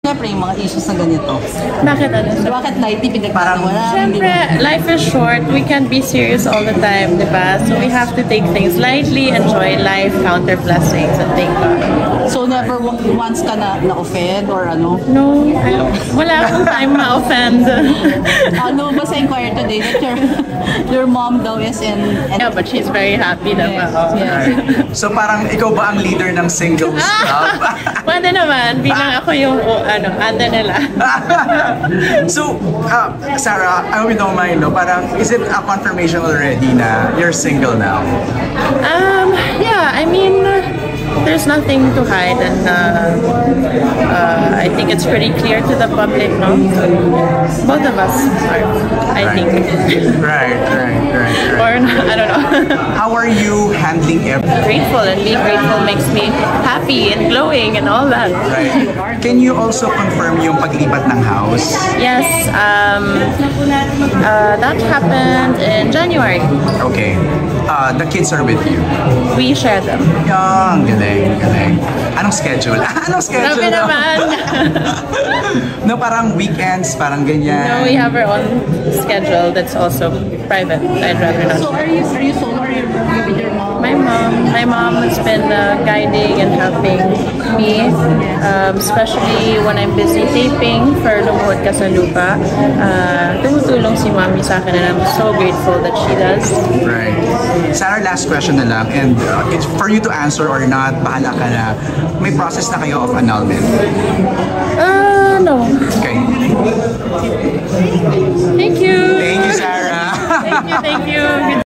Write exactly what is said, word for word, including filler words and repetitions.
Siyempre, yung mga issues na ganito. Bakit ano? Bakit lighty pinagparawalan? Siyempre, life is short. We can't be serious all the time, di ba? So we have to take things lightly, enjoy life, count our blessings, and thank God. So never once ka na na-offend or ano? No, I don't, wala akong time ma-offend. Ano ba sa inquiry today that your, your mom daw is in... Yeah, but she's very happy naman. Yes. So parang ikaw ba ang leader ng singles club? Pwede naman, bilang ako yung oh, ano, ate nila. So, uh, Sarah, I hope you don't mind, no? Parang, is it a confirmation already na you're single now? Um, yeah, I mean, there's nothing to hide, and uh, uh, I think it's pretty clear to the public, no? Both of us are, I Right. think. Right, right, right, right. Or, I don't know. How are you handling everything? Grateful, and being grateful makes me happy and glowing and all that. Right. Can you also confirm yung paglipat ng house? Yes, um, uh, that happened in January. Okay. Uh, the kids are with you. We share them. Yung, galing, galing. Anong schedule? Anong schedule? Grabe naman. No, parang weekends, parang ganyan. No, we have our own schedule that's also private. I'd rather not. So are you, are you solo or are you with your mom? My mom, my mom has been uh, guiding and helping me, um, especially when I'm busy taping for Lumuhod Ka sa Lupa. Uh, tumutulong si Mami sa akin, and I'm so grateful that she does. Right. Sarah, last question na lang, and uh, it's for you to answer or not, bahala ka na. May process na kayo of annulment? Uh, no. Okay. Thank you. Thank you, Sarah. Thank you, thank you.